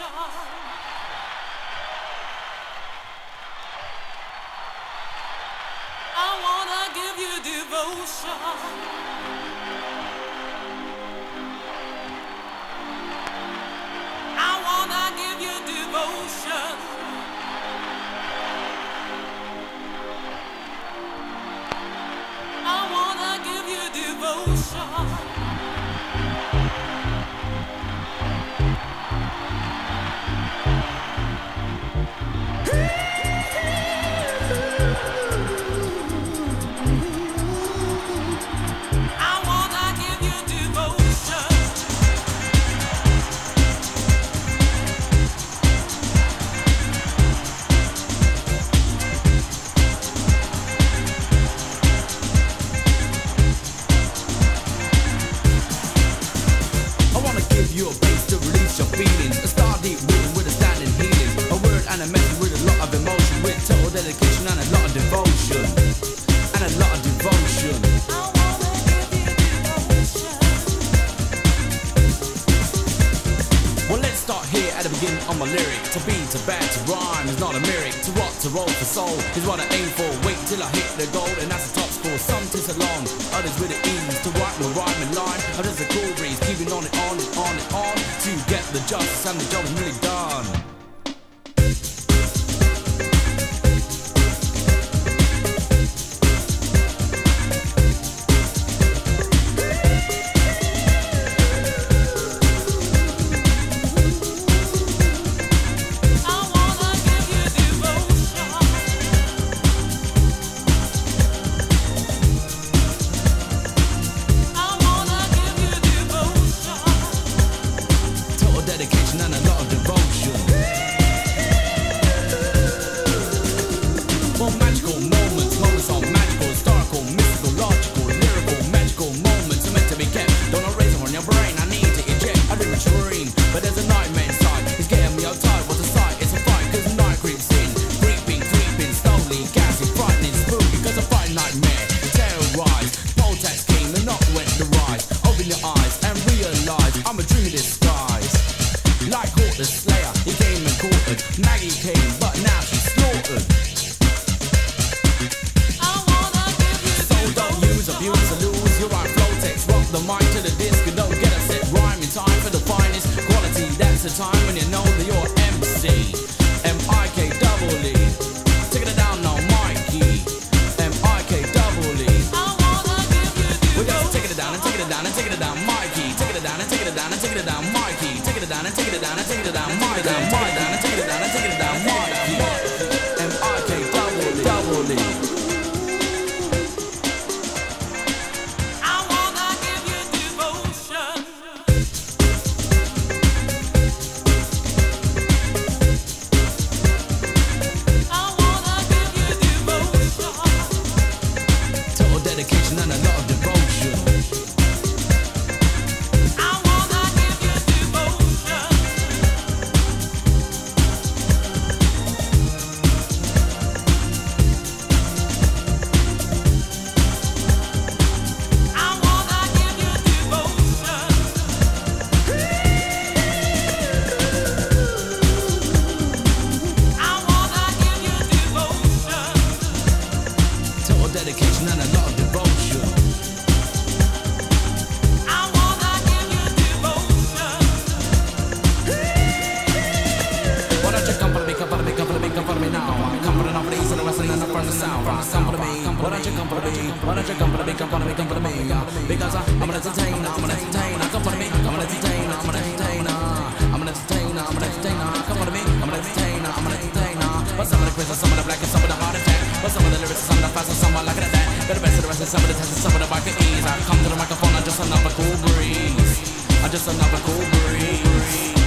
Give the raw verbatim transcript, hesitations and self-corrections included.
I wanna give you devotion. I wanna give you devotion. I wanna give you devotion. You a base to release your feelings. A star deep rhythm with a standing healing. A word and a message with a lot of emotion. With total dedication and a lot of devotion. And a lot of devotion. I wanna give you devotion. Well, let's start here at the beginning of my lyric. To be, to bad, to rhyme is not a lyric. To rock, to roll for soul is what I aim for. Wait till I hit the goal and that's the top score. Some tis along, others with the ease. To write my rhyme in line, others a cool breeze. Keeping on and on and on and on to get the justice and the job is nearly done. Dedication and a lot of devotion. Well, magical moments, moments are magical, historical, mystical, logical, lyrical, magical moments are meant to be kept. Don't erase them on your brain, I need to eject. I live a dream, but there's a nightmare inside. It's getting me outside, what's the sight? It's a fight, cause the night creeps in. Creeping, creeping, slowly, gassy, frightening, spooky, cause I fight nightmare. Terrorize, Voltax came and not went the rise. Open your eyes and realize I'm a dream in disguise. Like Hawk the Slayer, he came and caught her. Maggie came, but now she's slaughtered. I wanna give you So don't use, abuse, or lose your right flow text. Rock the mic to the disc and don't get upset. Rhyme in time for the finest quality. That's the time when you know that you're M C. M I K double E. Take it down now, Mikey. M I K double E. I wanna give you devotion. We're just taking it down and taking it down and taking it down, Mikey. Take it down and take it down and taking it down, Mikey. Take it down and take it down and take it down, Mikey. Take it down and take it down and take it down, Mikey. M I K double E, double E. I wanna give you devotion. I wanna give you devotion. Total dedication and a lot of devotion. I wanna give you devotion. I wanna give you devotion. I wanna give you devotion. Total dedication and a lot of devotion. I wanna give you devotion. Why don't you come follow me, come follow me, come follow me, come follow me now. Come from the north, the east, and the west, and the from the south. Come follow me, why don't you come follow me? Why don't you come follow me, come follow me, come follow me? Because I, I'm an entertainer, I'm an entertainer. Come follow me, I'm an entertainer, I'm an entertainer. I'm an entertainer, I'm an entertainer. Come follow me, I'm an entertainer, I'm an entertainer. But some of the quiz, some of the black, and some of the heart attack. But some of the lyrics, some of the fast, and some are like that. But the best of the rest, and some of the tests, and some of the back ease. I come to the microphone, I'm just another cool breeze. I'm just another cool breeze.